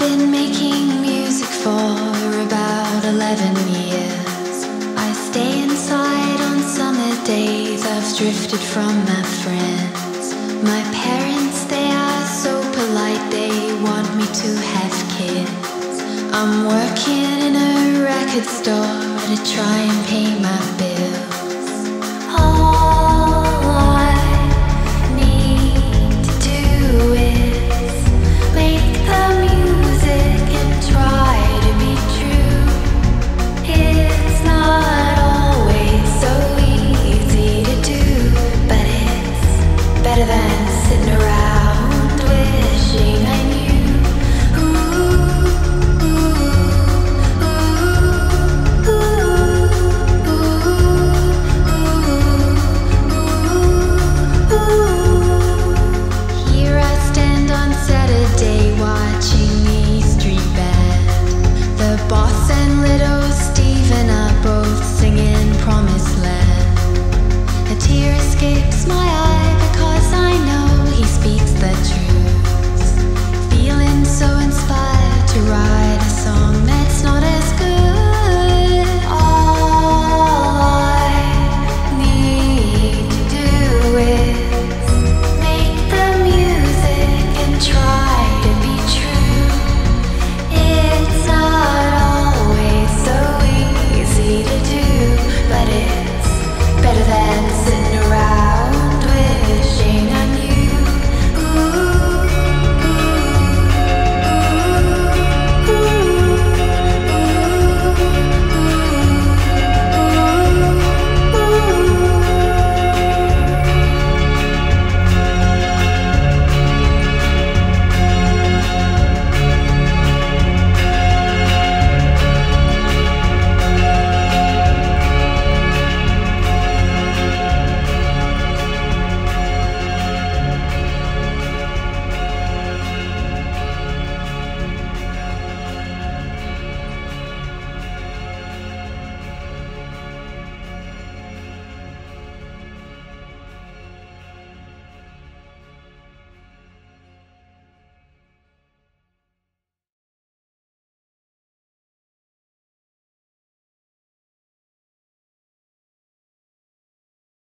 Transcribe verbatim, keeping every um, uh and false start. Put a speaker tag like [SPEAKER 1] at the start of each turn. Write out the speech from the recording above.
[SPEAKER 1] been making music for about eleven years. I stay inside on summer days. I've drifted from my friends. My parents, they are so polite. They want me to have kids. I'm working in a record store to try and pay my bills. Oh,